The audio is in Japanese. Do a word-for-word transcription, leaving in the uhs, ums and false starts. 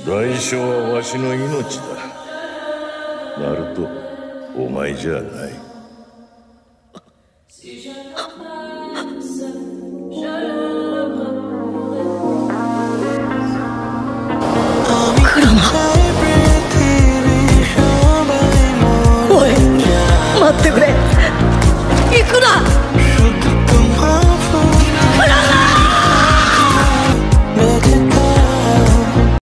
代償はわしの命だ。ナルト、お前じゃない。